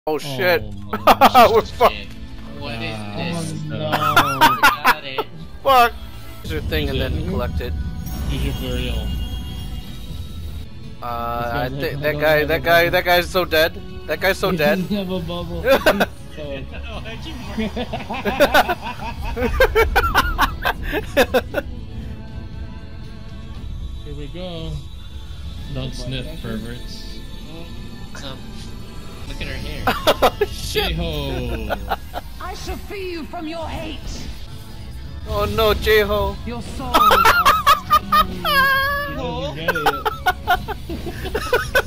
Oh shit. Oh, We're fucked. What is this? Oh, no. Got it. Fuck. Use your thing and then collect it. Use your burial. I think that guy's so dead. That guy's so dead. He doesn't have a bubble. Here we go. Don't sniff, perverts. Look at her hair. Oh shit. Jay Ho. I shall free you from your hate. Oh no, Jay Ho. Your soul. He doesn't get it.